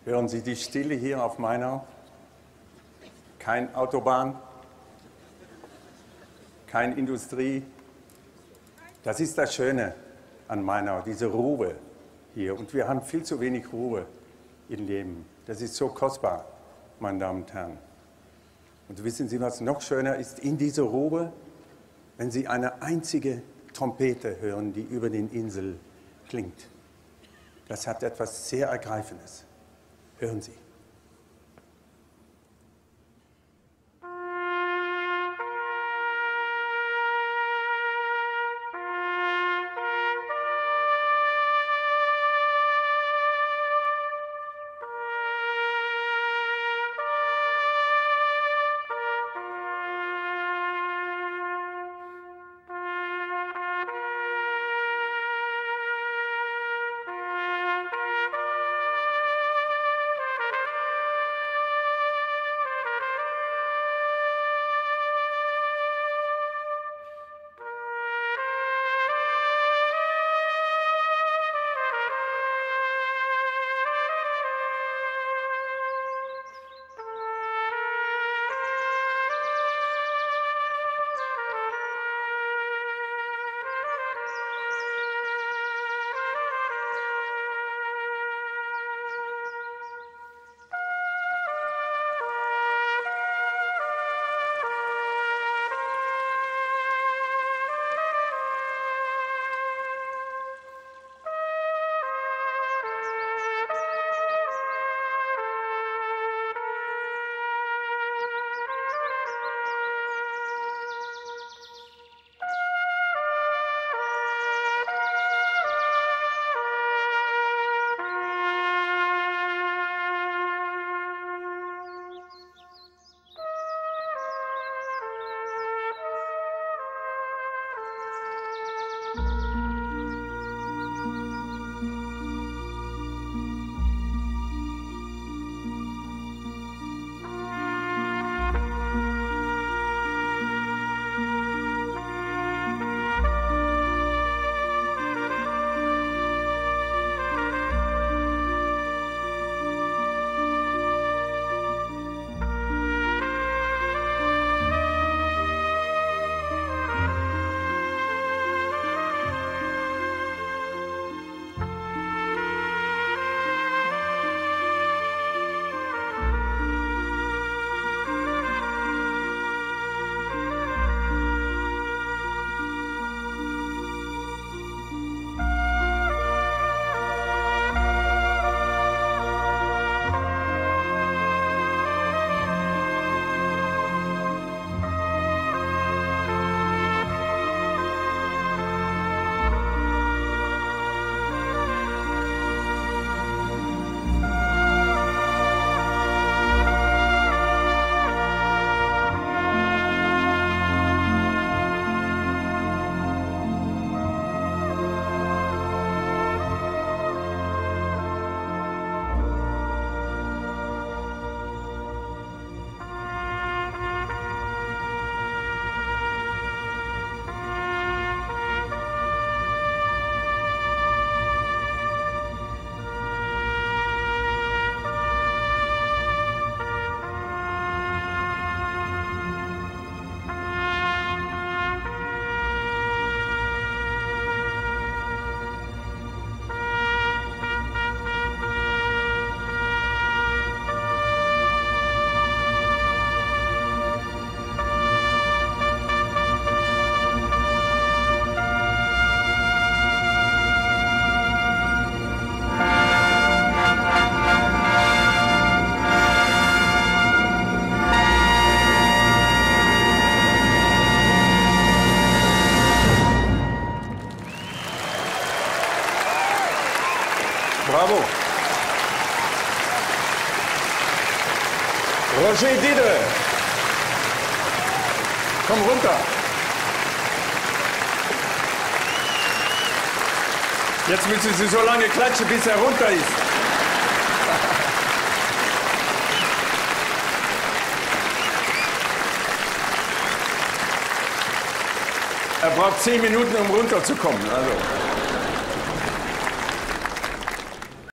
Hören Sie die Stille hier auf Mainau? Kein Autobahn, keine Industrie. Das ist das Schöne an Mainau, diese Ruhe hier. Und wir haben viel zu wenig Ruhe im Leben. Das ist so kostbar, meine Damen und Herren. Und wissen Sie, was noch schöner ist in dieser Ruhe? Wenn Sie eine einzige Trompete hören, die über den Inseln klingt. Das hat etwas sehr Ergreifendes. Hören Sie. Bravo. Roger Diedre. Komm runter. Jetzt müssen Sie so lange klatschen, bis er runter ist. Er braucht 10 Minuten, um runterzukommen. Also.